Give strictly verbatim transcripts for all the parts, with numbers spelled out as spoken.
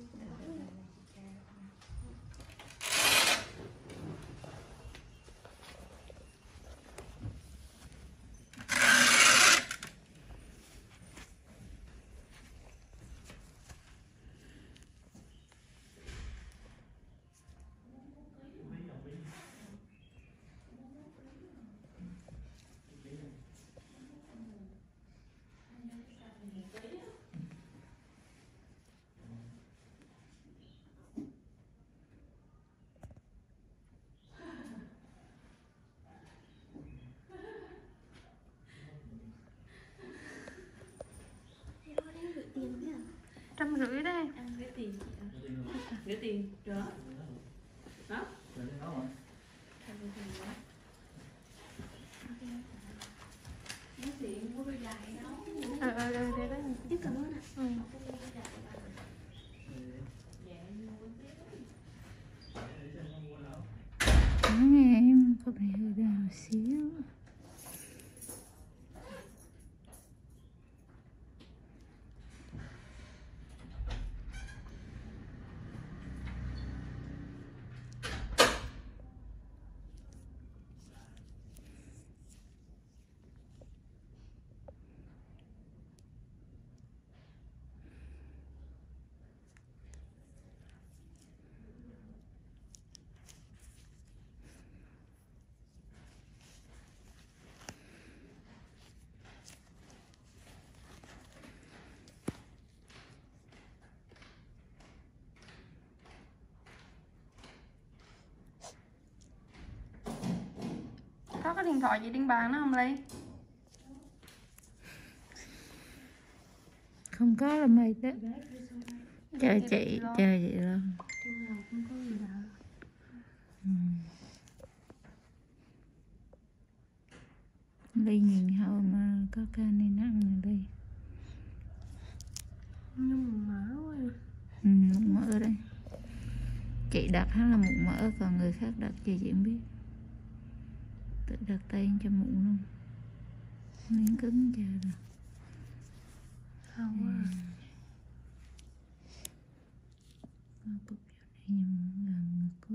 Trăm rưỡi đây. Ăn gửi tiền chị ạ. Gửi tiền rồi. Hả? Gửi tiền mua đôi giày đó. Ờ ờ ờ đây đó. Chứ cảm ơn ạ. Ừ. Em có phải hơi đau xíu. Có cái điện thoại gì trên bàn nó không Ly? Không có là mày đó. Chờ chị, chờ chị luôn. Không có gì đâu. Ừ. Ly nhìn hậu mà có ca này nặng rồi Ly. Nhưng mà mỡ quá. Ừ, mụn mỡ đây. Chị đặt hắn là mụn mỡ, còn người khác đặt chị chị không biết. Tự đặt tay cho mụn luôn. Miếng cứng chờ rồi. Không quá. Ừ. Cục chỗ này gần có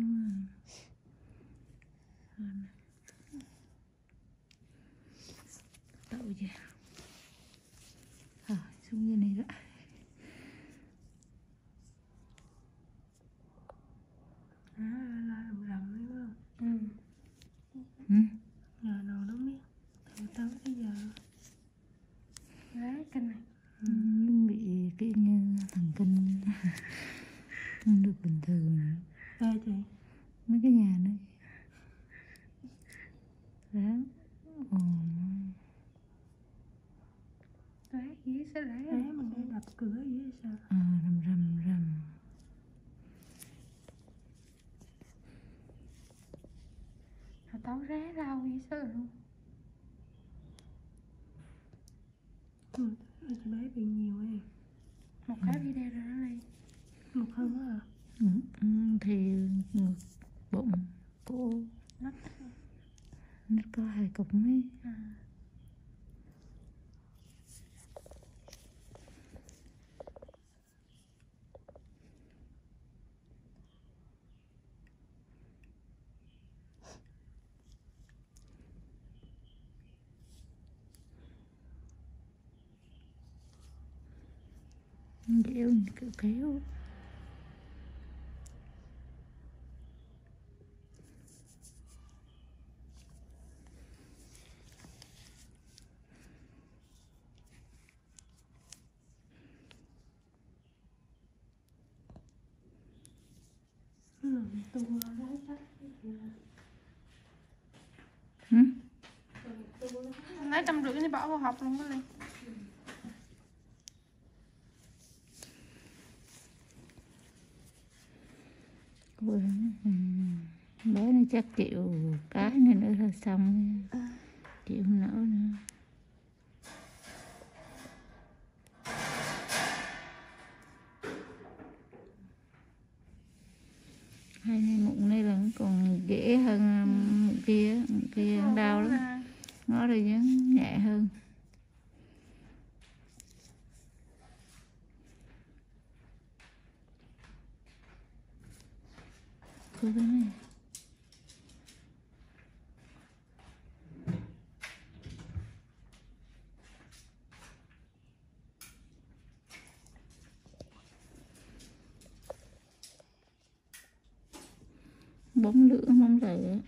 đậu ra. Rồi, xuống dưới này đó. À, la rầm rầm đấy đúng không? Ừ. Ừ. Giờ nào nó biết. Từ tới bây giờ. Đấy kinh này. Ừ. Bị cái như thần kinh không được bình thường. Đây chị. Mấy cái nhà này ráng ồ Đấy, dí sẽ lấy. Đấy mình đi đập cửa vậy sao? à, rầm rầm rầm. Hồi tao ré rau dí sợ luôn. Ừ, chị bé bị nhiều ấy. Một cái video rồi đó Ly. Một hơn á à? Ừ, ừ, thì ngực bụng cô Nó nó có hai cục mấy. à. Dẻo kiểu kéo. Ừ, tôi lấy sách. Ừ? Lấy trăm rưỡi đi bỏ vào hộp luôn đó Ly. Ui, ừ. Bé nó chắc chịu cái này nữa là xong. Chịu không nổi nữa. Hai này mụn này là còn dễ hơn mụn kia, mụn kia đau lắm. Nó rồi chứ nhẹ hơn. Cô cái này bóng lửa mong lửa.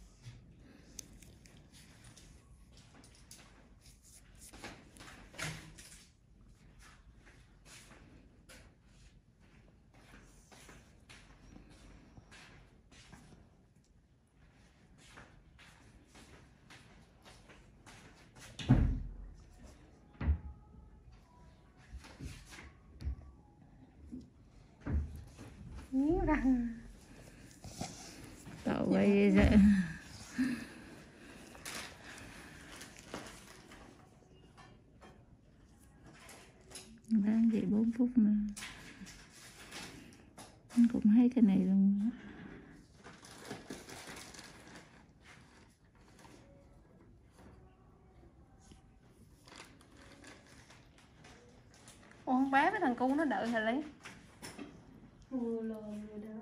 Miếng răng cậu quay dậy đang dậy bốn phút nữa cũng hay cái này luôn. Ủa con bé với thằng cu nó đợi hả Lý? Vừa lời vừa đỡ.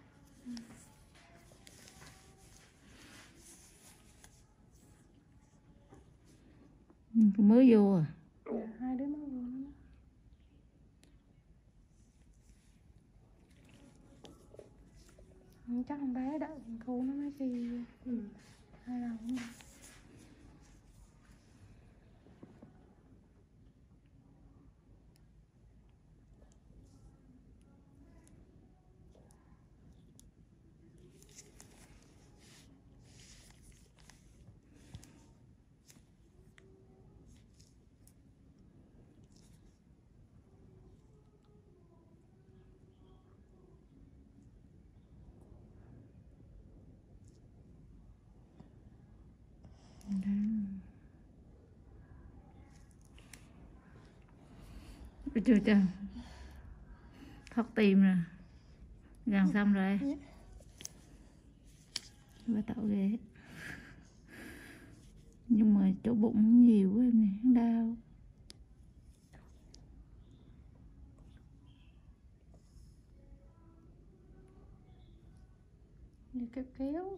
Mới vô à? Dạ, hai đứa mới vô đó. Ừ, chắc con bé đợi thằng cu nó mới đi. Ừ. Hay là cũng được. Chưa chưa thoát tim nè, gần xong rồi. Bà tạo ghê nhưng mà chỗ bụng nhiều quá em này đau. Đi kéo kéo.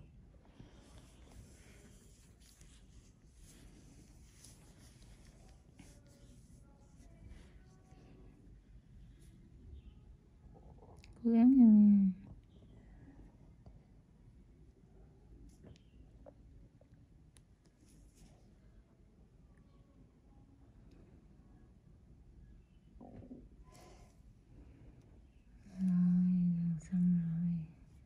Cố gắng nha. Rồi, xong rồi.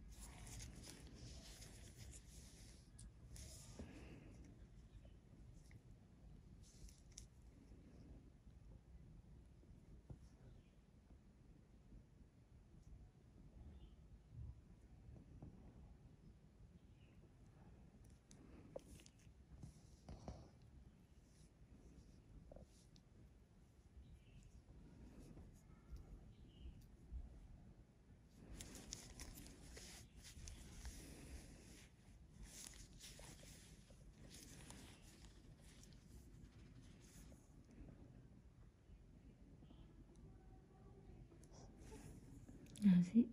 Là gì?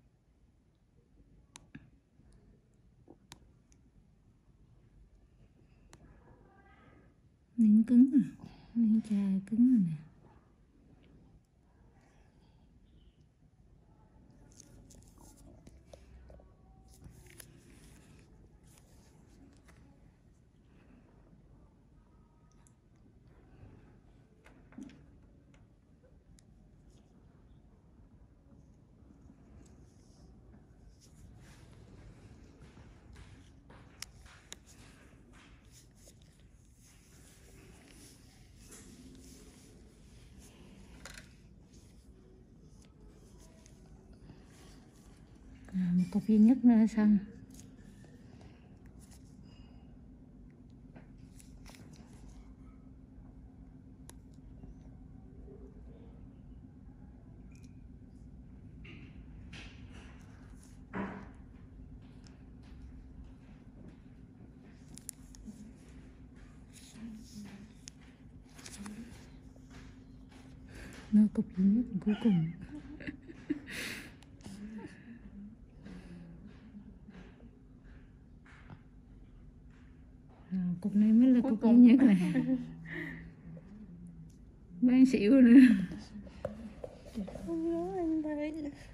Miếng cứng à? Miếng chai cứng rồi nè. À, một cục duy nhất nữa xong. Nó cục duy nhất cuối cùng. cục này mới là Cuối cục duy cùng. nhất này. Bán xỉu nữa. Không nhớ anh thấy.